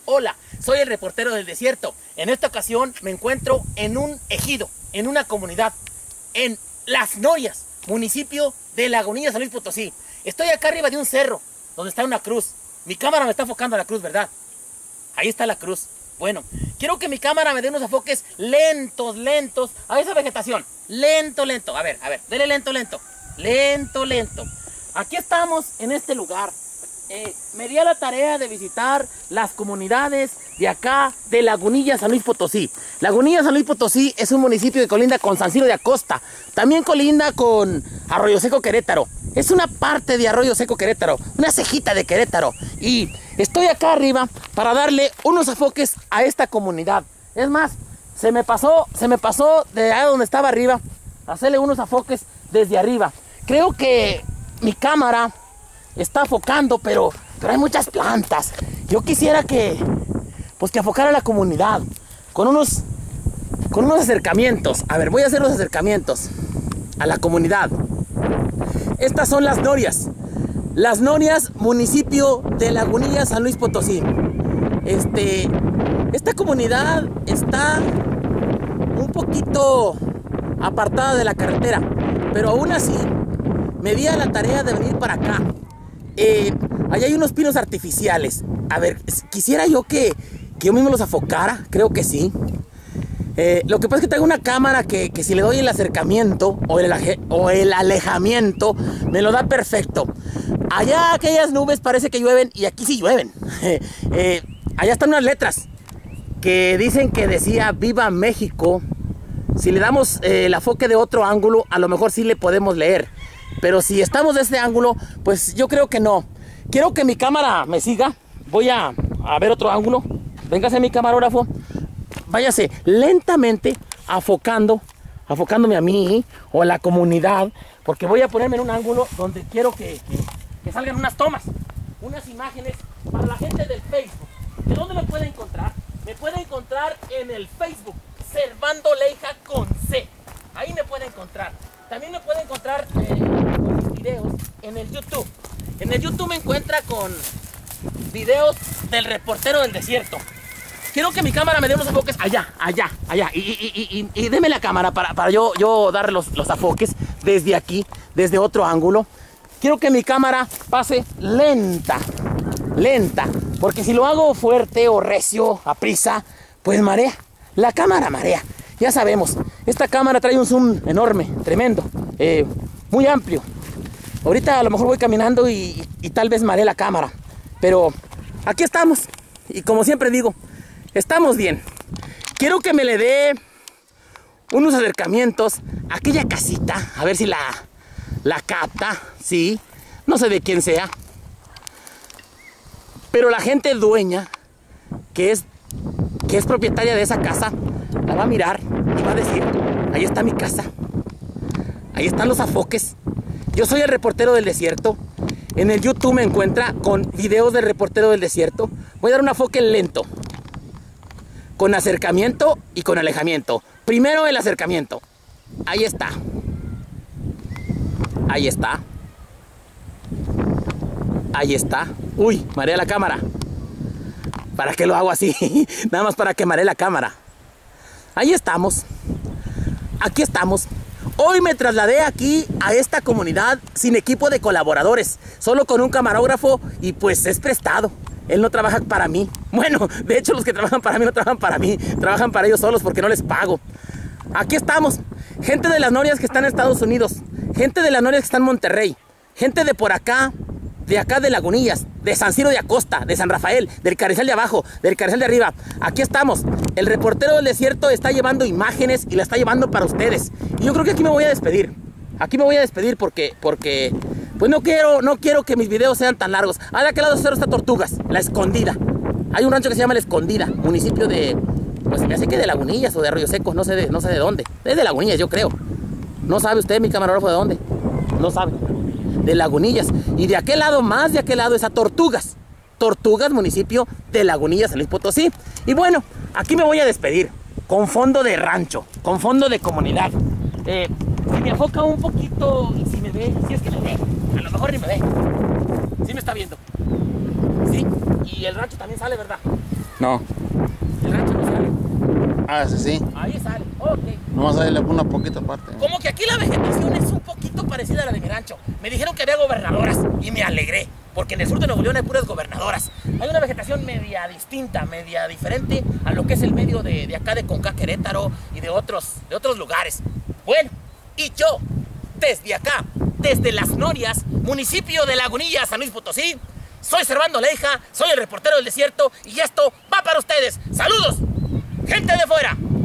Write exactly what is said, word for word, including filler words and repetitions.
Hola, soy el reportero del desierto. En esta ocasión me encuentro en un ejido, en una comunidad, en Las Norias, municipio de Lagunillas, San Luis Potosí. Estoy acá arriba de un cerro, donde está una cruz. Mi cámara me está enfocando a la cruz, ¿verdad? Ahí está la cruz. Bueno, quiero que mi cámara me dé unos enfoques lentos, lentos a esa vegetación. Lento, lento. A ver, a ver, dele lento, lento. Lento, lento. Aquí estamos en este lugar. Eh, me di a la tarea de visitar las comunidades de acá de Lagunillas, San Luis Potosí. Lagunillas, San Luis Potosí es un municipio que colinda con San Ciro de Acosta. También colinda con Arroyo Seco, Querétaro. Es una parte de Arroyo Seco, Querétaro, una cejita de Querétaro. Y estoy acá arriba para darle unos enfoques a esta comunidad. Es más, se me pasó, se me pasó de allá donde estaba arriba, hacerle unos enfoques desde arriba. Creo que mi cámara está enfocando, pero, pero hay muchas plantas. Yo quisiera que, pues que enfocara a la comunidad con unos, con unos acercamientos. A ver, voy a hacer los acercamientos a la comunidad. Estas son Las Norias. Las Norias, municipio de Lagunillas, San Luis Potosí. Este, esta comunidad está un poquito apartada de la carretera, pero aún así me di a la tarea de venir para acá. Eh, allá hay unos pinos artificiales. A ver, quisiera yo que, que yo mismo los enfocara. Creo que sí. Eh, lo que pasa es que traigo una cámara que, que si le doy el acercamiento o el, o el alejamiento, me lo da perfecto. Allá aquellas nubes parece que llueven y aquí sí llueven. eh, allá están unas letras que dicen que decía Viva México. Si le damos eh, el enfoque de otro ángulo, a lo mejor sí le podemos leer. Pero si estamos de este ángulo, pues yo creo que no. Quiero que mi cámara me siga. Voy a, a ver otro ángulo. Véngase mi camarógrafo. Váyase lentamente enfocando, enfocándome a mí o a la comunidad. Porque voy a ponerme en un ángulo donde quiero que, que, que salgan unas tomas, unas imágenes para la gente del Facebook. ¿De dónde me puede encontrar? Me puede encontrar en el Facebook, Servando Leija con C. Ahí me puede encontrar. También me puede encontrar eh, con mis videos en el YouTube. En el YouTube me encuentra con videos del reportero del desierto. Quiero que mi cámara me dé unos enfoques allá, allá, allá. Y, y, y, y, y deme la cámara para, para yo, yo darle los, los enfoques desde aquí, desde otro ángulo. Quiero que mi cámara pase lenta, lenta. Porque si lo hago fuerte o recio, a prisa, pues marea. La cámara marea. Ya sabemos, esta cámara trae un zoom enorme, tremendo, eh, muy amplio. Ahorita a lo mejor voy caminando y, y tal vez maree la cámara. Pero aquí estamos. Y como siempre digo, estamos bien. Quiero que me le dé unos acercamientos a aquella casita. A ver si la, la capta. Sí, no sé de quién sea. Pero la gente dueña, que es, que es propietaria de esa casa, la va a mirar y va a decir, ahí está mi casa, ahí están los enfoques. Yo soy el reportero del desierto. En el YouTube me encuentra con videos del reportero del desierto. Voy a dar un enfoque lento, con acercamiento y con alejamiento. Primero el acercamiento. Ahí está. Ahí está. Ahí está. Uy, mareé la cámara. ¿Para qué lo hago así? Nada más para que maree la cámara. Ahí estamos. Aquí estamos. Hoy me trasladé aquí a esta comunidad sin equipo de colaboradores, solo con un camarógrafo y pues es prestado. Él no trabaja para mí. Bueno, de hecho los que trabajan para mí no trabajan para mí, trabajan para ellos solos porque no les pago. Aquí estamos. Gente de Las Norias que está en Estados Unidos, gente de Las Norias que está en Monterrey, gente de por acá, de acá de Lagunillas, de San Ciro de Acosta, de San Rafael, del Carrizal de abajo, del Carrizal de arriba. Aquí estamos. El reportero del desierto está llevando imágenes y la está llevando para ustedes. Y yo creo que aquí me voy a despedir. Aquí me voy a despedir porque, porque pues no quiero, no quiero que mis videos sean tan largos. Ah, de aquel lado cero está Tortugas, La Escondida. Hay un rancho que se llama La Escondida, municipio de, pues me hace que de Lagunillas o de Arroyo Seco, no sé de, no sé de dónde. Es de Lagunillas, yo creo. No sabe usted, mi camarógrafo, de dónde. No sabe. De Lagunillas. Y de aquel lado, más de aquel lado, es a Tortugas. Tortugas, municipio de Lagunillas, San Luis Potosí. Y bueno, aquí me voy a despedir con fondo de rancho, con fondo de comunidad. Eh, si me enfoca un poquito y si me ve, si es que me ve, a lo mejor ni me ve. Sí me está viendo. Sí, Y el rancho también sale, ¿verdad? No. El rancho no sale. Ah, sí, sí. Ahí sale, ok. Nomás ahí le pongo una poquita parte. Como que aquí la vegetación es un poquito parecida a la de mi rancho. Me dijeron que había gobernadoras y me alegré, porque en el sur de Nuevo León hay puras gobernadoras. Hay una vegetación media distinta, media diferente a lo que es el medio de, de acá de Conca, Querétaro y de otros, de otros lugares. Bueno, y yo, desde acá, desde Las Norias, municipio de Lagunilla, San Luis Potosí, soy Servando Leija, soy el reportero del desierto y esto va para ustedes. ¡Saludos, gente de fuera!